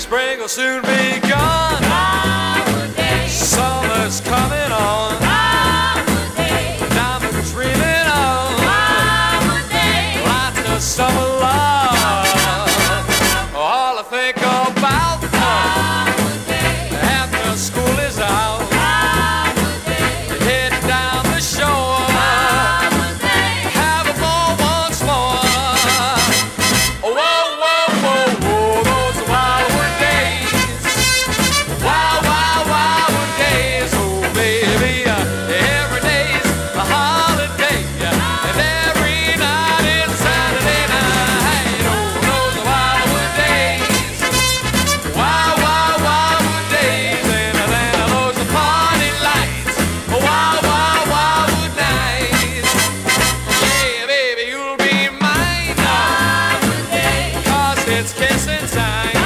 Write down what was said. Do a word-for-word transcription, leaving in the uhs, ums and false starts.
Spring will soon be gone. Summer's coming on. Diamonds dreaming on. Lots of summer love. All I think about after school is out, heading down the shore, have a ball once more. Whoa, whoa, whoa, whoa, those wildwood days, wild, wild, wildwood days. Oh, baby, every day's a holiday, and every night is Saturday night. Oh, those wildwood days, wild, wild, wildwood days, and then those party lights, wild, wild, wildwood nights. Yeah, baby, you'll be mine now, 'cause it's kissing time.